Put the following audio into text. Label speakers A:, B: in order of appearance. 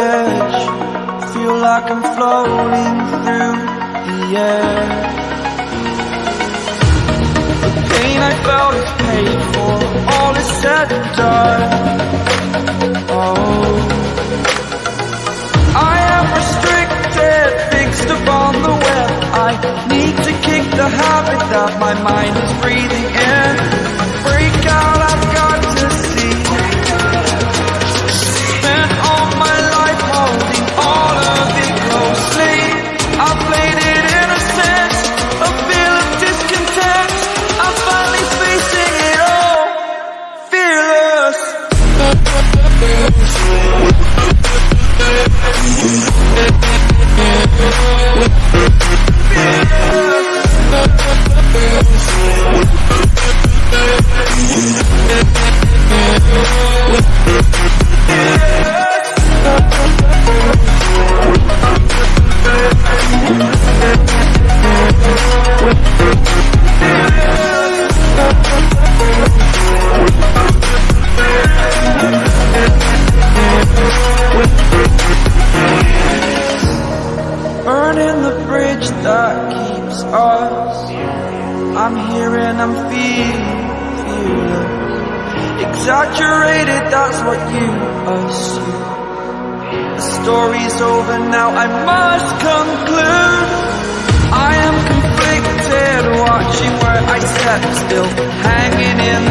A: edge, feel like I'm floating through the air. The pain I felt is paid for, all is said and done. Oh, I am restricted, fixed upon the web. I need to kick the habit that my mind is breathing in. Break out, I've got to see. Spent all my life holding all of it closely. I played it innocent, a feel of discontent. I'm finally facing it all, fearless. Burning the bridge that keeps us. I'm here and I'm feeling exaggerated, that's what you assume. The story's over now, I must conclude. I am conflicted, watching where I step still, hanging in